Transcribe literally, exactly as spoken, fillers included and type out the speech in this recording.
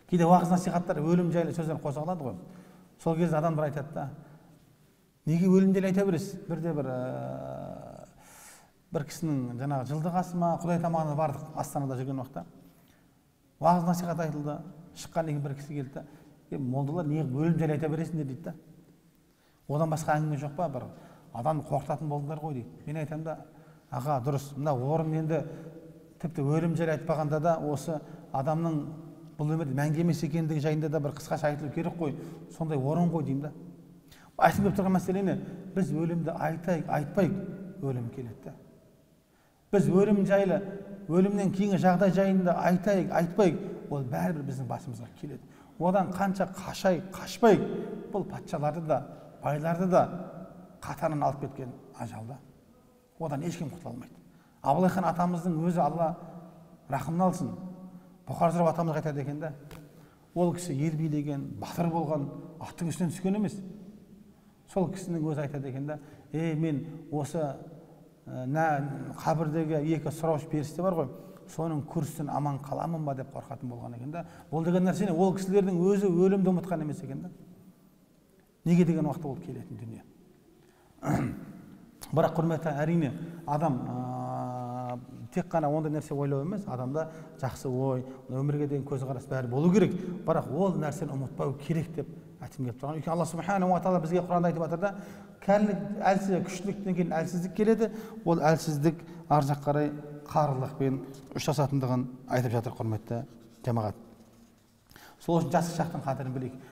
Кейде уағыз насихаттар өлім жайлы сөздер қоса қалады ғой. Сол кезде адамдар айтады да, неге өлім жайлы айта бересіз? Бірде бір бір кісінің жаңағы жылдығасы ма, Құдай тамағына бардық Астанада жүрген уақытта. Уағыз насихат айтылды. Шыққан кейін бір кісі келді. "Е, молдалар, неге өлім жайлы айта бересіңдер?" дейді да. Одан басқа әңгіме жоқ па? Бір адам қорқытатын болдыңдар ғой дейді. Мен айтамын да, аға, дұрыс. Мына орын енді тіпті өлім жайлы айтпағанда да осы адамның бұл өмірде мәңгі емес екендігі жайында да бір қысқаша айтылу керек қой. Сондай орын ғой деймін да. Айтып келіп тұрған мәселені біз өлімді айтайық, айтпайық, өлім келеді да. Біз өлім жайлы, өлімнен кейінгі жағдай жайында айтайық, айтпайық, ол бәрібір біздің басымызға келеді. Одан қанша қашай, қашпайық, бұл патшаларды да, байларды да қатарынан алып кеткен ажалда. Одан ешкім құтыла алмайды. Абылай хан атамыздың өзі, Алла рахымын алсын, Бұқар Жырау атамыз айтады екен да, ол кісі ел билеген, батыр болған, аттың үстінен түскен емес. Сол кісінің өзі айтады екен да, ей, мен осы қабірдегі екі сұраушы періште бар ғой, соның күрсінен аман қаламын ба деп қорқатын болған екен да. Ол деген нәрсені ол кісілердің өзі өлімді ұмытқан емес екен да. Неге деген уақытта ол келетін дүние. Бірақ құрметті, әрине адам тек қана ондай нәрсе ойлау емес, адамда жақсы ой, өмірге деген көзқарас бәрі болу керек. Бірақ ол нәрсені ұмытпау керек деп айтып келіп тұрған. Өйткені Алла субханаху ва тағала бізге Құранда айтып жатыр да, кәрілік, әлсіздік, күштіліктен кейін әлсіздік келеді. Ол әлсіздік ар жақ қарай қарылықпен ұштасатындығын айтып жатыр, құрметті жамағат. Сол үшін жас шақтың қадірін білейік.